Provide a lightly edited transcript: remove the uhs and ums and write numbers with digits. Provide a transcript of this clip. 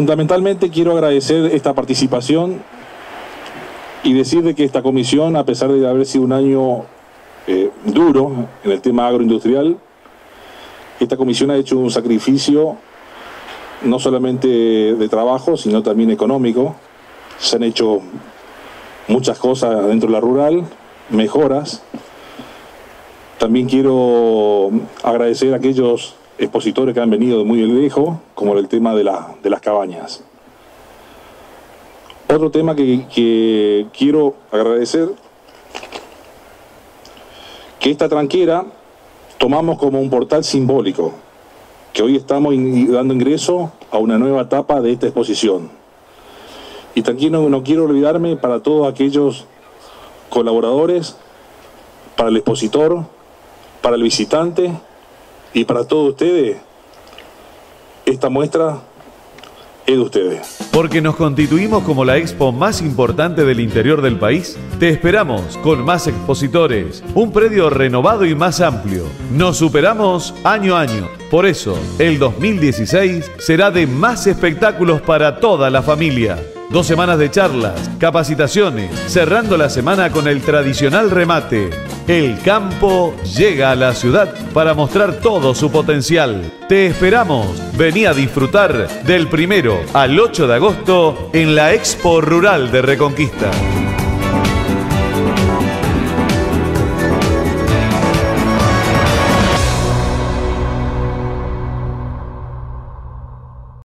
Fundamentalmente quiero agradecer esta participación y decir de que esta comisión, a pesar de haber sido un año duro en el tema agroindustrial, esta comisión ha hecho un sacrificio no solamente de trabajo, sino también económico. Se han hecho muchas cosas dentro de la rural, mejoras. También quiero agradecer a aquellos expositores que han venido de muy lejos, como el tema de las cabañas. Otro tema que quiero agradecer, que esta tranquera tomamos como un portal simbólico, que hoy estamos dando ingreso a una nueva etapa de esta exposición. Y también no quiero olvidarme para todos aquellos colaboradores, para el expositor, para el visitante y para todos ustedes, esta muestra es de ustedes. Porque nos constituimos como la expo más importante del interior del país, te esperamos con más expositores, un predio renovado y más amplio. Nos superamos año a año. Por eso, el 2016 será de más espectáculos para toda la familia. 2 semanas de charlas, capacitaciones, cerrando la semana con el tradicional remate. El campo llega a la ciudad para mostrar todo su potencial. Te esperamos. Vení a disfrutar del 1 al 8 de agosto en la Expo Rural de Reconquista.